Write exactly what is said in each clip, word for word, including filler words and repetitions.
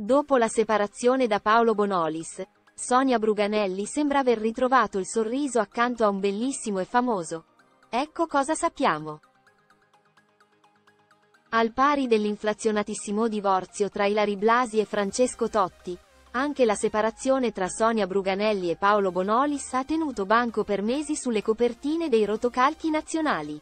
Dopo la separazione da Paolo Bonolis, Sonia Bruganelli sembra aver ritrovato il sorriso accanto a un bellissimo e famoso. Ecco cosa sappiamo. Al pari dell'inflazionatissimo divorzio tra Ilary Blasi e Francesco Totti, anche la separazione tra Sonia Bruganelli e Paolo Bonolis ha tenuto banco per mesi sulle copertine dei rotocalchi nazionali.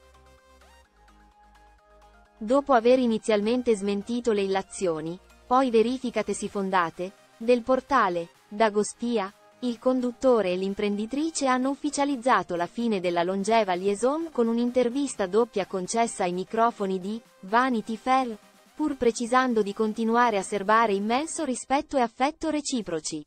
Dopo aver inizialmente smentito le illazioni, poi verificatesi fondate, del portale Dagospia, il conduttore e l'imprenditrice hanno ufficializzato la fine della longeva liaison con un'intervista doppia concessa ai microfoni di Vanity Fair, pur precisando di continuare a serbare immenso rispetto e affetto reciproci.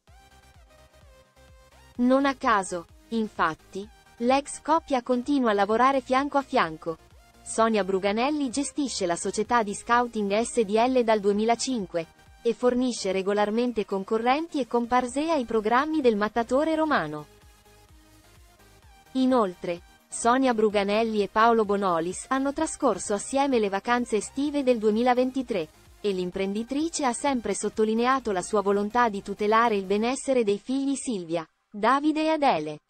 Non a caso, infatti, l'ex coppia continua a lavorare fianco a fianco. Sonia Bruganelli gestisce la società di scouting S D L dal duemilacinque, e fornisce regolarmente concorrenti e comparse ai programmi del Mattatore romano. Inoltre, Sonia Bruganelli e Paolo Bonolis hanno trascorso assieme le vacanze estive del duemilaventitré, e l'imprenditrice ha sempre sottolineato la sua volontà di tutelare il benessere dei figli Silvia, Davide e Adele.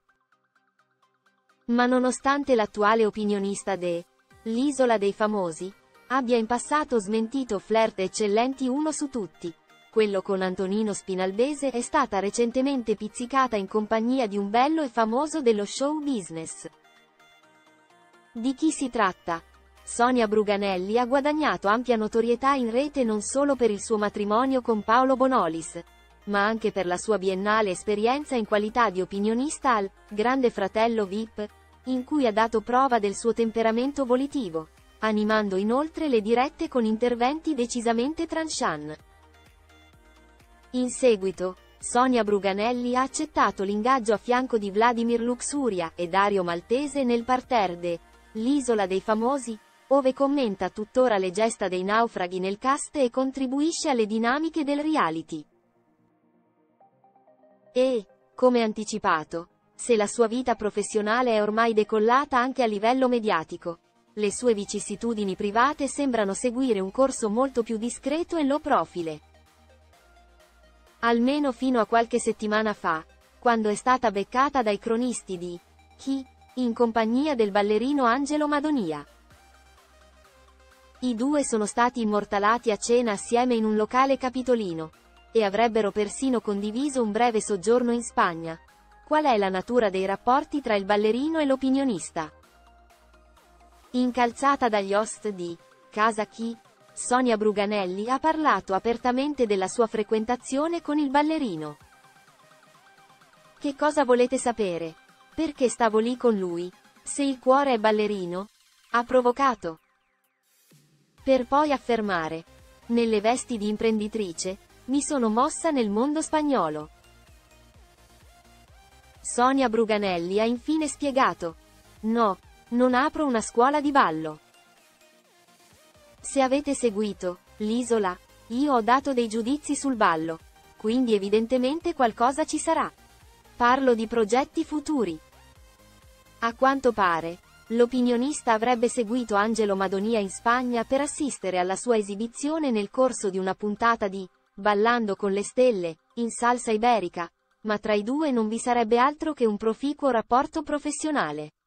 Ma nonostante l'attuale opinionista de L'Isola dei Famosi abbia in passato smentito flirt eccellenti uno su tutti, quello con Antonino Spinalbese è stata recentemente pizzicata in compagnia di un bello e famoso dello show business. Di chi si tratta? Sonia Bruganelli ha guadagnato ampia notorietà in rete non solo per il suo matrimonio con Paolo Bonolis, ma anche per la sua biennale esperienza in qualità di opinionista al Grande Fratello V I P, in cui ha dato prova del suo temperamento volitivo, animando inoltre le dirette con interventi decisamente tranchant. In seguito, Sonia Bruganelli ha accettato l'ingaggio a fianco di Vladimir Luxuria e Dario Maltese nel parterre de L'Isola dei Famosi, ove commenta tuttora le gesta dei naufraghi nel cast e contribuisce alle dinamiche del reality. E, come anticipato, se la sua vita professionale è ormai decollata anche a livello mediatico, le sue vicissitudini private sembrano seguire un corso molto più discreto e low profile. Almeno fino a qualche settimana fa, quando è stata beccata dai cronisti di Chi, in compagnia del ballerino Angelo Madonia. I due sono stati immortalati a cena assieme in un locale capitolino, e avrebbero persino condiviso un breve soggiorno in Spagna. Qual è la natura dei rapporti tra il ballerino e l'opinionista? Incalzata dagli host di Casa Chi, Sonia Bruganelli ha parlato apertamente della sua frequentazione con il ballerino. Che cosa volete sapere? Perché stavo lì con lui? Se il cuore è ballerino? Ha provocato. Per poi affermare: nelle vesti di imprenditrice, mi sono mossa nel mondo spagnolo. Sonia Bruganelli ha infine spiegato: no, non apro una scuola di ballo. Se avete seguito L'Isola, io ho dato dei giudizi sul ballo, quindi evidentemente qualcosa ci sarà. Parlo di progetti futuri. A quanto pare, l'opinionista avrebbe seguito Angelo Madonia in Spagna per assistere alla sua esibizione nel corso di una puntata di Ballando con le stelle, in salsa iberica, ma tra i due non vi sarebbe altro che un proficuo rapporto professionale.